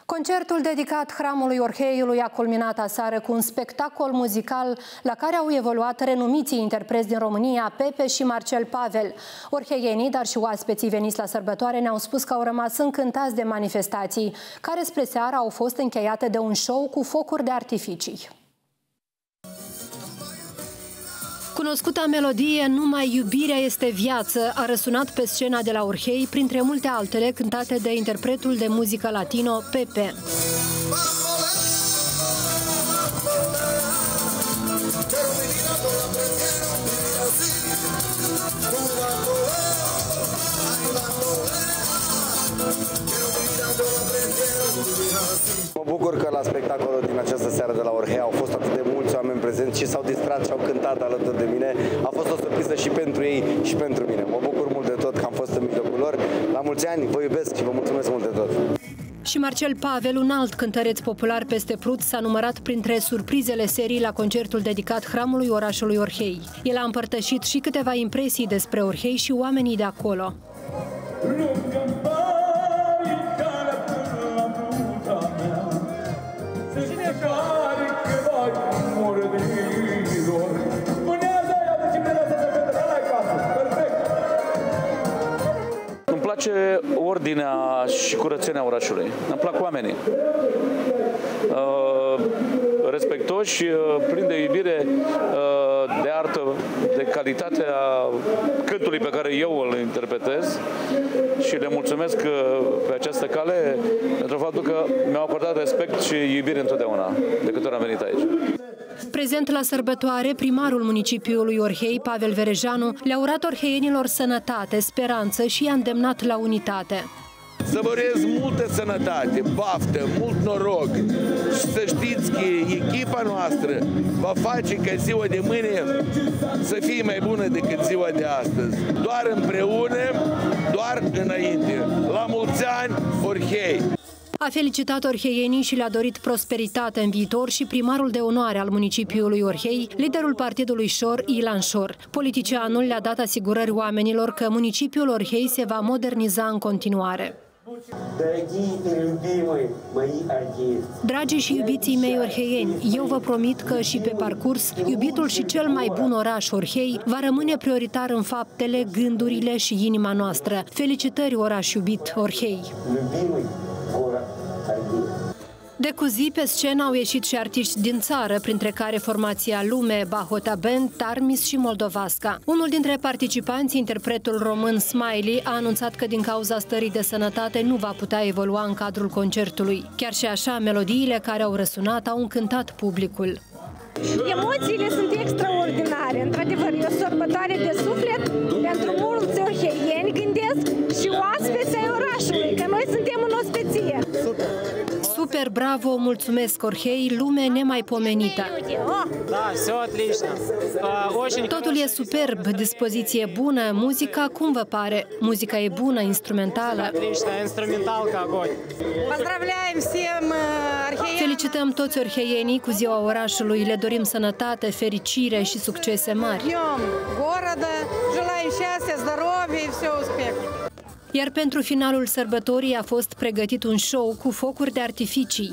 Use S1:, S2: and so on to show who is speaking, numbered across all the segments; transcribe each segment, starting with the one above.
S1: Concertul dedicat hramului Orheiului a culminat aseară cu un spectacol muzical la care au evoluat renumiții interpreți din România, Pepe și Marcel Pavel. Orheienii, dar și oaspeții veniți la sărbătoare ne-au spus că au rămas încântați de manifestații, care spre seară au fost încheiate de un show cu focuri de artificii. Cunoscuta melodie "Numai iubirea este viață" a răsunat pe scena de la Orhei, printre multe altele cântate de interpretul de muzică latino Pepe.
S2: Mă bucur că la spectacolul din această seară de la Orhei au fost atât de mulți oameni prezenți și s-au distrat și au cântat alături de mine. A fost o surpriză și pentru ei și pentru mine. Mă bucur mult de tot că am fost în mijlocul lor. La mulți ani, vă iubesc și vă mulțumesc mult de tot.
S1: Și Marcel Pavel, un alt cântăreț popular peste Prut, s-a numărat printre surprizele serii la concertul dedicat hramului orașului Orhei. El a împărtășit și câteva impresii despre Orhei și oamenii de acolo.
S3: Îmi place ordinea și curățenia orașului. Îmi plac oamenii. Respectoși, plini de iubire, de artă, de calitate a cântului pe care eu îl interpretez și le mulțumesc pe această cale pentru faptul că mi-au acordat respect și iubire întotdeauna de câte ori am venit aici.
S1: Prezent la sărbătoare, primarul municipiului Orhei, Pavel Verejanu, le-a urat orheienilor sănătate, speranță și i-a îndemnat la unitate.
S4: Să vă urez multă sănătate, baftă, mult noroc și să știți că echipa noastră va face ca ziua de mâine să fie mai bună decât ziua de astăzi. Doar împreună, doar înainte. La mulți ani, Orhei!
S1: A felicitat orheienii și le-a dorit prosperitate în viitor și primarul de onoare al municipiului Orhei, liderul partidului Șor, Ilan Șor. Politicianul le-a dat asigurări oamenilor că municipiul Orhei se va moderniza în continuare. Dragii și iubiții mei orheieni, eu vă promit că și pe parcurs, iubitul și cel mai bun oraș Orhei va rămâne prioritar în faptele, gândurile și inima noastră. Felicitări, oraș iubit Orhei! De cu zi pe scenă au ieșit și artiști din țară, printre care formația Lume, Bahota Band, Tarmis și Moldovasca. Unul dintre participanți, interpretul român Smiley, a anunțat că din cauza stării de sănătate nu va putea evolua în cadrul concertului. Chiar și așa, melodiile care au răsunat au încântat publicul.
S5: Emoțiile sunt extraordinare. Într-adevăr, e o sărbătoare de suflet pentru mulți orheieni, gândesc, și oaspeți ai orașului, că noi suntem în ospeție.
S1: Super, bravo, mulțumesc Orhei, lume nemaipomenită. Totul e superb, dispoziție bună, muzica cum vă pare? Muzica e bună, instrumentală. Felicităm toți orheienii cu ziua orașului, le dorim sănătate, fericire și succese mari. Iar pentru finalul sărbătorii a fost pregătit un show cu focuri de artificii.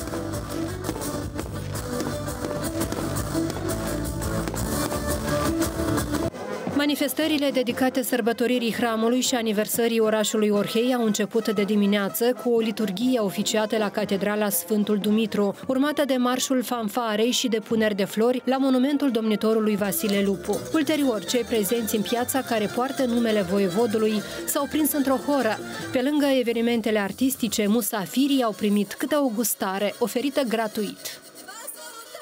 S1: Manifestările dedicate sărbătoririi hramului și aniversării orașului Orhei au început de dimineață cu o liturghie oficiată la Catedrala Sfântul Dumitru, urmată de marșul fanfarei și de puneri de flori la monumentul domnitorului Vasile Lupu. Ulterior, cei prezenți în piața care poartă numele voievodului s-au prins într-o horă. Pe lângă evenimentele artistice, musafirii au primit câte o gustare oferită gratuit.